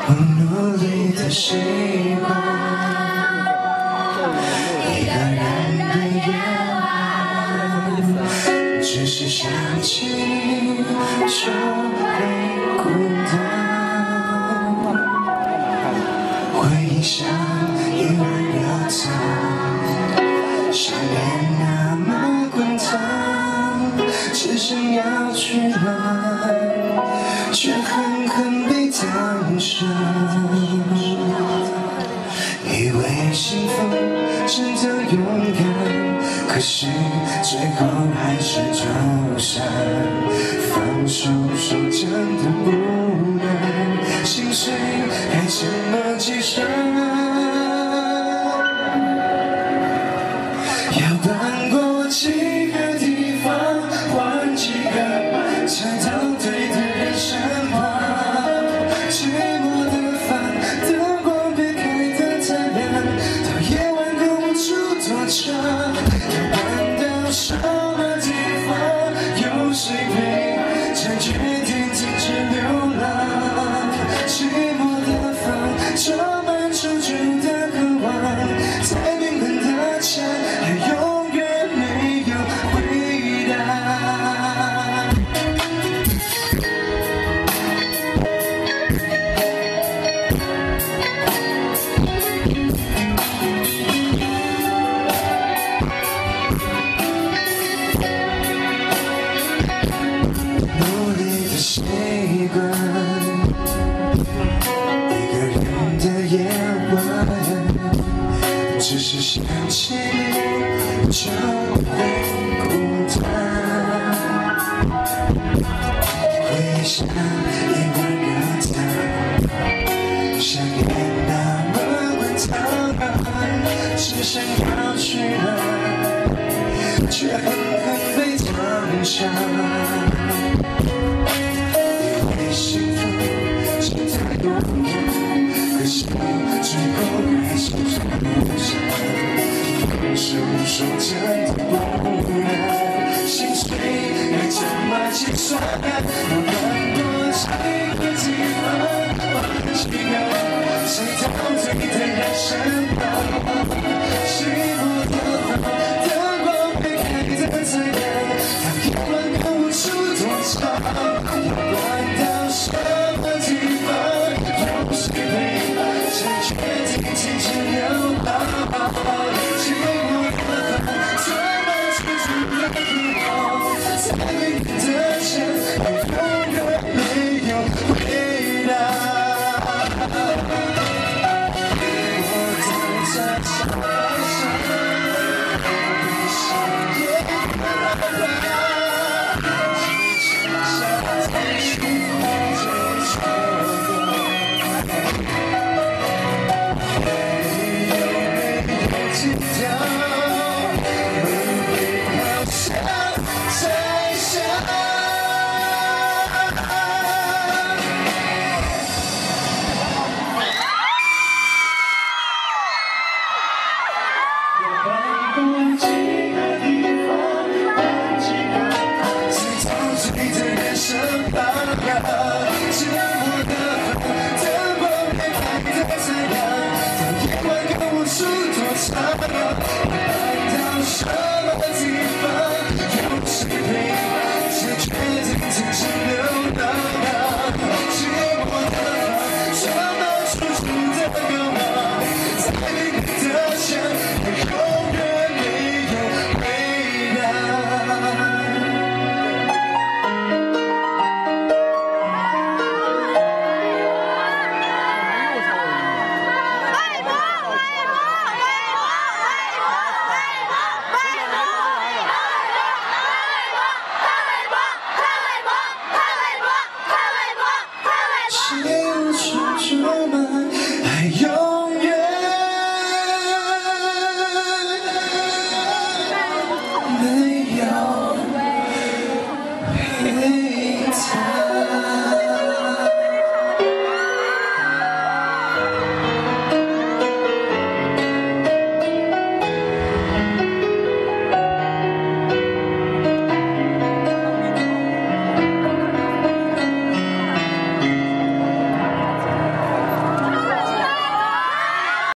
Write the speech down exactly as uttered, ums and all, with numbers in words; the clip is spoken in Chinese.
我努力的习惯，一个人的夜晚，只是想起你就会孤单。回忆像一碗热汤，想念那么滚烫，只想要去暖，却狠狠被烫伤。以为幸福真的勇敢，可是最后还是走散。放手说真的不难，心碎该怎么计算？要搬过几个地方，换几个才到对的人身旁。寂寞的饭，灯光别开得太亮，到夜晚够不住多长。要搬到什么地方，有谁陪，才决定停止流浪。寂寞的房，装满出去的渴望，再冰冷的墙，还永远没有回答。努力的习惯，一个人的夜晚，只是想起你就会孤单。回忆像一碗热汤，想念那么滚烫，只想要去暖，却狠狠被烫伤。以为幸福真的勇敢，可是最后还是走散。放手说真的不难，心碎该怎么计算？